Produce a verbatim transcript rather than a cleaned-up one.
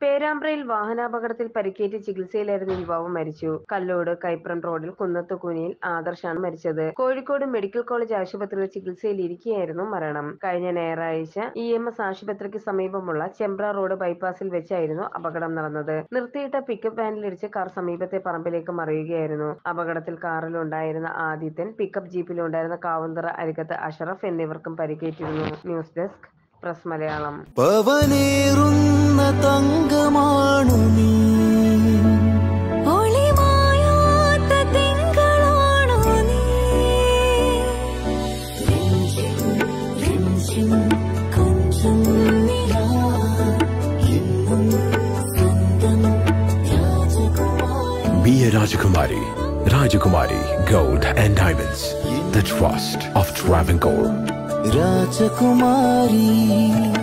പേരാമ്പ്രയിൽ വാഹനാപകടത്തിൽ പരിക്കേറ്റ് ചികിത്സയിലായിരുന്ന യുവാവ് മരിച്ചു. കല്ലോട് കൈപ്രം റോഡിൽ കുന്നത്തുകുനിയിൽ ആദർശാണ് മരിച്ചത്. കോഴിക്കോട് മെഡിക്കൽ കോളേജ് ആശുപത്രിയിൽ ചികിത്സയിലിരിക്കെയായിരുന്നു മരണം. കഴിഞ്ഞ ഞായറാഴ്ച ഇ എം എസ് ആശുപത്രിക്ക് സമീപമുള്ള ചെമ്പ്ര റോഡ് ബൈപ്പാസിൽ വെച്ചായിരുന്നു അപകടം നടന്നത്. നിർത്തിയിട്ട പിക്കപ്പ് വാനിലിടിച്ച് കാർ സമീപത്തെ പറമ്പിലേക്ക് മറിയുകയായിരുന്നു. അപകടത്തിൽ കാറിലുണ്ടായിരുന്ന ആദിത്യൻ, പിക്കപ്പ് ജീപ്പിലുണ്ടായിരുന്ന കാവുന്തറ അരികത്ത് അഷറഫ് എന്നിവർക്കും പരിക്കേറ്റിരുന്നു. News desk press Malayalam. തങ്കമാണു നീ, ഒളിമായാത്ത തിങ്കളാണു നീ, കൊഞ്ചം നിലാ എന്നും സ്വന്തം രാജകുമാരി. Be a Rajakumari. Rajakumari Gold and Diamonds. The trust of Travancore. Rajakumari.